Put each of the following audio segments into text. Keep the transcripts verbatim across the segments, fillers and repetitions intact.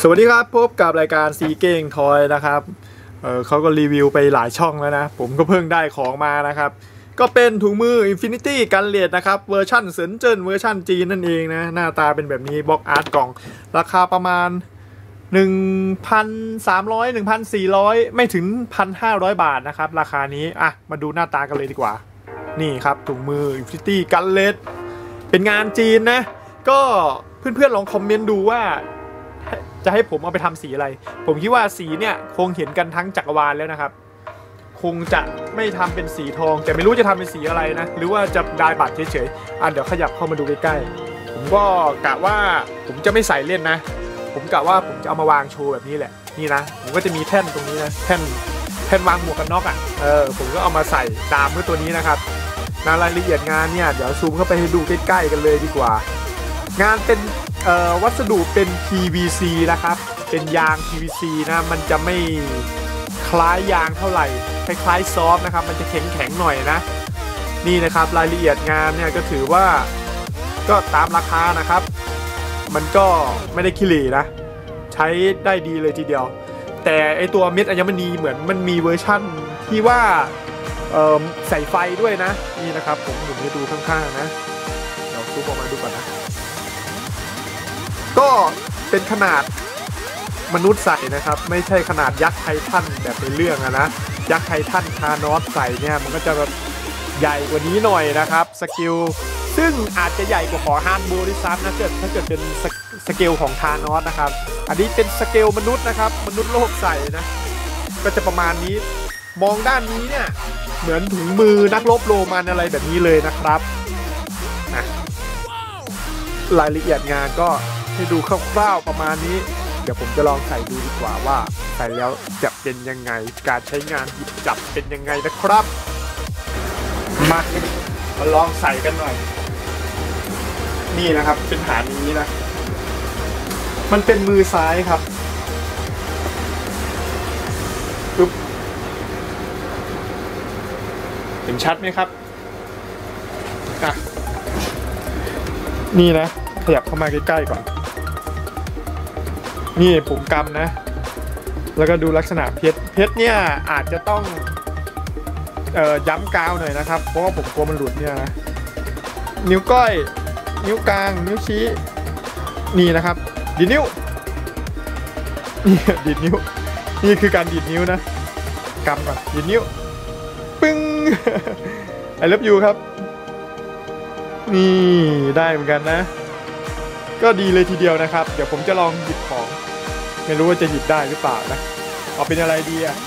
วัสดีครับพบกับรายการซีเก้งทอยนะครับเออเขาก็รีวิวไปหลายช่องแล้วนะผมก็เพิ่งได้ของมานะครับก็เป็นถุงมือ Infinity กันเลดนะครับเวอร์ชั่นเซินเจิ้นเวอร์ชั่นจีนนั่นเองนะหน้าตาเป็นแบบนี้บล็อกอาร์ตกล่องราคาประมาณ หนึ่งพันสามร้อย หนึ่งพันสี่ร้อย ไม่ถึง หนึ่งพันห้าร้อย บาทนะครับราคานี้อ่ะมาดูหน้าตากันเลยดีกว่านี่ครับถุงมือ Infinity กันเลดเป็นงานจีนนะก็เพื่อนๆลองคอมเมนต์ดูว่าจะให้ผมเอาไปทำสีอะไรผมคิดว่าสีเนี่ยคงเห็นกันทั้งจักรวาลแล้วนะครับคงจะไม่ทำเป็นสีทองแต่ไม่รู้จะทำเป็นสีอะไรนะหรือว่าจะดายบัตรเฉยๆอ่ะเดี๋ยวขยับเข้ามาดูใกล้ๆผมก็กะว่าผมจะไม่ใส่เล่นนะผมกะว่าผมจะเอามาวางโชว์แบบนี้แหละนี่นะผมก็จะมีแท่นตรงนี้นะแท่นแท่นวางหมวกกันน็อกอ่ะเออผมก็เอามาใส่ตามด้วยตัวนี้นะครับรายละเอียดงานเนี่ยเดี๋ยวซูมเข้าไปให้ดูใกล้ๆกันเลยดีกว่างานเป็นวัสดุเป็น พี วี ซี นะครับเป็นยาง พี วี ซี นะมันจะไม่คล้ายยางเท่าไหร่คล้ายๆซอฟต์นะครับมันจะแข็งๆหน่อยนะนี่นะครับรายละเอียดงานเนี่ยก็ถือว่าก็ตามราคานะครับมันก็ไม่ได้ขี้เหร่นะใช้ได้ดีเลยทีเดียวแต่ไอตัวเม็ดอัญมณีเหมือนมันมีเวอร์ชั่นที่ว่าใส่ไฟด้วยนะนี่นะครับผมหมุนให้ดูข้างๆนะเดี๋ยวซูมออกมาดูก่อนนะก็เป็นขนาดมนุษย์ใส่นะครับไม่ใช่ขนาดยักษ์ไททันแบบในเรื่องอะนะยักษ์ไททันคานอสใส่เนี่ยมันก็จะแบบใหญ่กว่านี้หน่อยนะครับสเกลซึ่งอาจจะใหญ่กว่าของฮาร์ดโบริซัมนะเกิดถ้าเกิดเป็นสเกลของคานอสนะครับอันนี้เป็นสเกลมนุษย์นะครับมนุษย์โลกใส่นะก็จะประมาณนี้มองด้านนี้เนี่ยเหมือนถุงมือนักรบโรมันอะไรแบบนี้เลยนะครับนะรายละเอียดงานก็ให้ดูคร่าวๆประมาณนี้เดี๋ยวผมจะลองใส่ดูดีกว่าว่าใส่แล้วจะเป็นยังไงการใช้งานหยิบจับเป็นยังไงนะครับมามาลองใส่กันหน่อยนี่นะครับเป็นฐานนี้นะมันเป็นมือซ้ายครับปึ๊บเห็นชัดไหมครับอ่ะนี่นะขยับเข้ามาใกล้ๆก่อนนี่ผมกำนะแล้วก็ดูลักษณะเพชรเพชรเนี่ยอาจจะต้องเอ่อย้ำกาวหน่อยนะครับเพราะว่าผมกลัวมันหลุดเนี่ยนะนิ้วก้อยนิ้วกลางนิ้วชี้นี่นะครับดีดนิ้วนี่ดีดนิ้วนี่คือการดีดนิ้วนะกำก่อนดีดนิ้วปึ้งไอเลิฟยูครับนี่ได้เหมือนกันนะก็ดีเลยทีเดียวนะครับเดี๋ยวผมจะลองหยิบของไม่รู้ว่าจะหยิบได้หรือเปล่านะเอาเป็นอะไรดีอ่ะ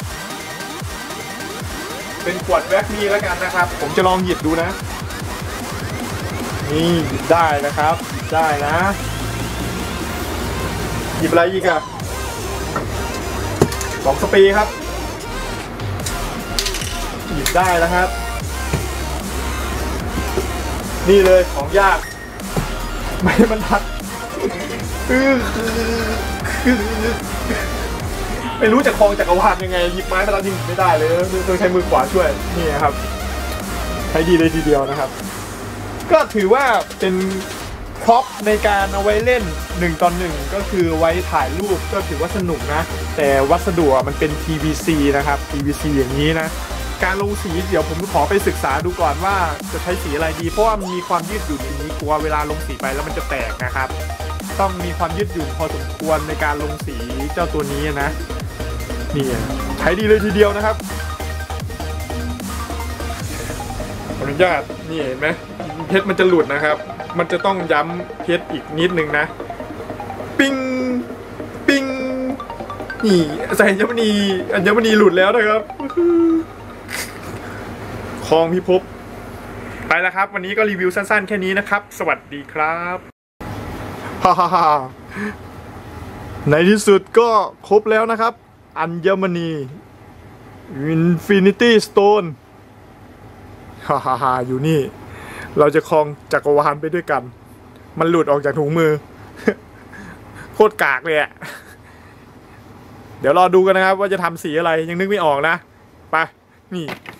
เป็นขวดแว็กนี่แล้วกันนะครับผมจะลองหยิบดูนะนี่หยิบได้นะครับหยิบได้นะหยิบอะไรอีกอะกล่องสเปรย์ครับหยิบได้นะครับนี่เลยของยากไม่บรรทัดไม่รู้จะคลองจักรวาลยังไงหยิบไม้แต่ละทีไม่ได้เลยต้องใช้มือขวาช่วยนี่ครับใช้ดีเลยทีเดียวนะครับก็ถือว่าเป็นพร็อพในการเอาไว้เล่นหนึ่งต่อหนึ่งก็คือไว้ถ่ายรูปก็ถือว่าสนุกนะแต่วัสดุมันเป็น พี วี ซี นะครับ พี วี ซี อย่างนี้นะการลงสีเดี๋ยวผมขอไปศึกษาดูก่อนว่าจะใช้สีอะไรดีเพราะว่ามันมีความยืดหยุ่นอย่างนี้กลัวเวลาลงสีไปแล้วมันจะแตกนะครับต้องมีความยืดหยุ่นพอสมควรในการลงสีเจ้าตัวนี้นะนี่ใช้ดีเลยทีเดียวนะครับขออนุญาตนี่เห็นไหมเพชรมันจะหลุดนะครับมันจะต้องย้ำเพชรอีกนิดนึงนะปิ้งปิ้งนี่ใส่อัญมณีอัญมณีหลุดแล้วนะครับคลองพิภพไปแล้วครับวันนี้ก็รีวิวสั้นๆแค่นี้นะครับสวัสดีครับฮ่าฮ่าฮ่าในที่สุดก็ครบแล้วนะครับอัญมณี Infinity Stone ฮ่าฮ่าฮ่าอยู่นี่เราจะครองจักรวาลไปด้วยกันมันหลุดออกจากถุงมือโคตรกากเลยอะเดี๋ยวรอดูกันนะครับว่าจะทำสีอะไรยังนึกไม่ออกนะไปนี่